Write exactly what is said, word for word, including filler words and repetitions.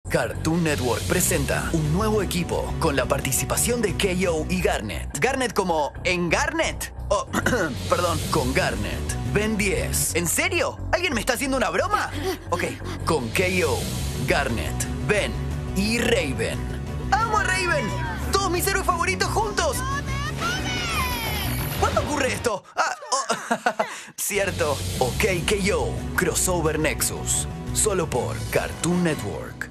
Cartoon Network presenta un nuevo equipo con la participación de K O y Garnet. ¿Garnet como en Garnet? Oh, perdón, con Garnet. Ben diez. ¿En serio? ¿Alguien me está haciendo una broma? Ok, con K O, Garnet, Ben y Raven. ¡Amo a Raven! ¡Todos mis héroes favoritos juntos! ¿Cuándo ocurre esto? Ah, oh, cierto. Ok, K O, Crossover Nexus. Solo por Cartoon Network.